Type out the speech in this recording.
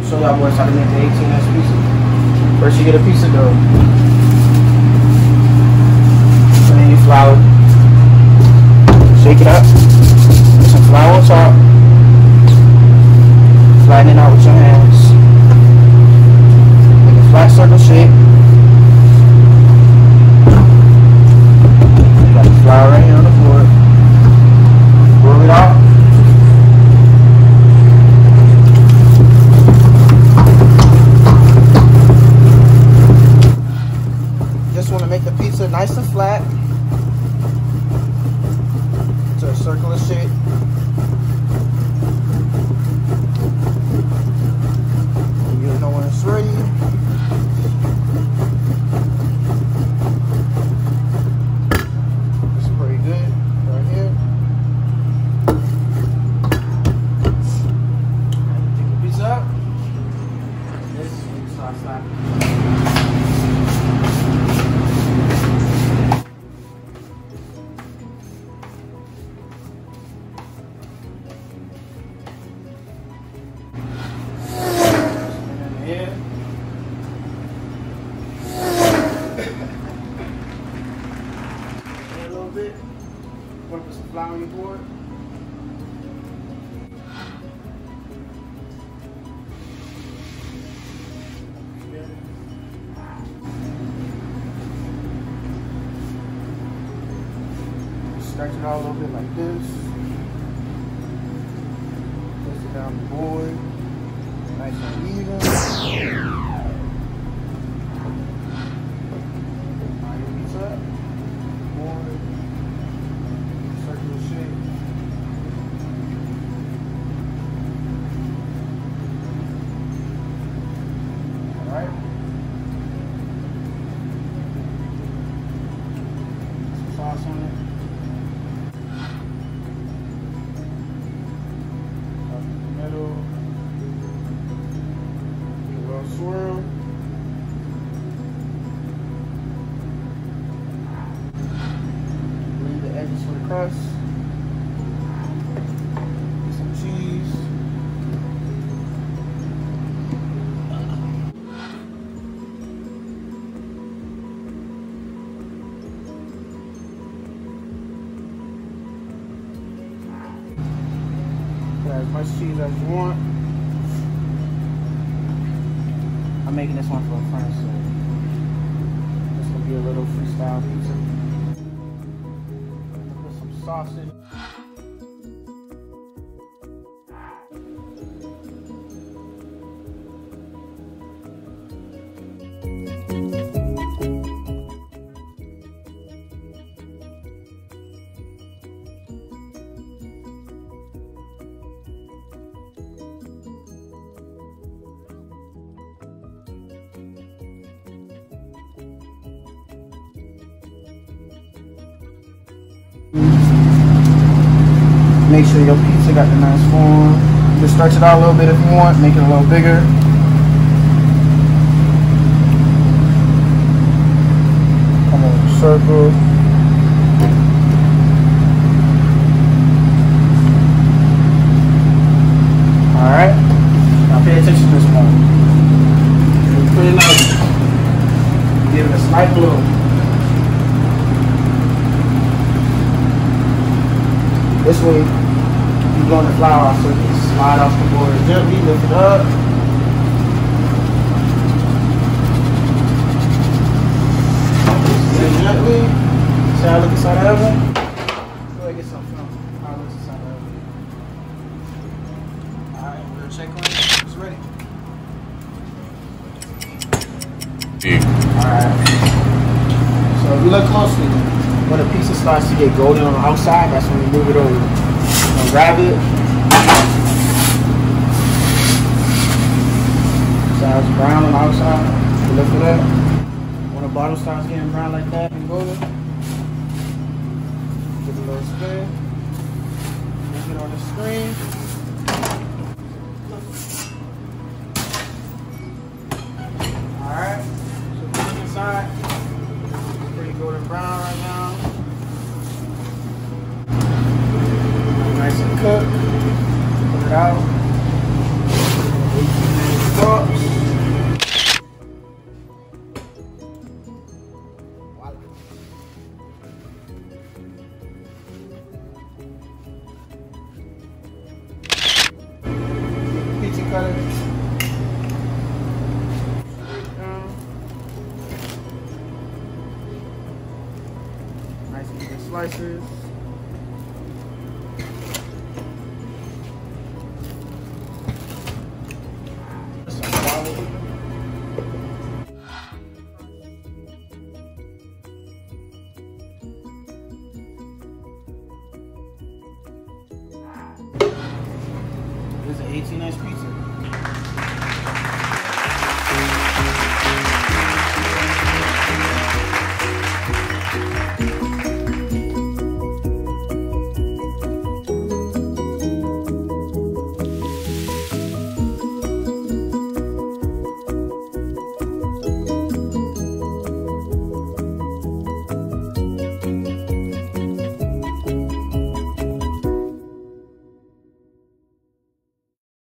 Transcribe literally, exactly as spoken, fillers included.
Show y'all boys how to make the eighteen inch pizza. First you get a piece of dough. And then you flour. Shake it up. Put some flour on top. Flatten it out with your hands. Make a flat circle shape. You got the flour right here on the floor. Roll it out. Just want to make the pizza nice and flat to a circular shape. You know when it's ready. It's pretty good right here. Take the pizza out. This is start slapping. Bit. Want to put some flour on your board? Yeah. Stretch it out a little bit like this. Place it down the board. Nice and even. Alright, pizza up. Board. Circular shape. Alright. Some sauce on it. Up in the middle. Get a little swirl. Leave the edges for the crust. Get some cheese. Put as much cheese as you want. I'm making this one for a friend, so this will be a little freestyle pizza. Put some sausage. Make sure your pizza got the nice form. Just stretch it out a little bit if you want. Make it a little bigger. Come on, circle. Alright. Now pay attention to this one. Put it out. Give it a slight blow. This way, you blow the flour off so you can slide off the board gently, lift it up. Then gently, see how I look inside the oven? Go ahead and get some film. How it looks inside the oven. Alright, we'll check on it. It's ready. Alright. So if you look closely, when the pizza starts to get golden on the outside, that's when you move it over. So grab it. So it's brown on the outside. You lift it up. When the bottom starts getting brown like that and golden, give it a little spin. Leave it on the screen. Alright. So put it inside. It's pretty golden brown right now. Nice and cooked. Put it out. sauce. Pizza cutter. Nice even slices. Some olive. This is an eighteen inch pizza.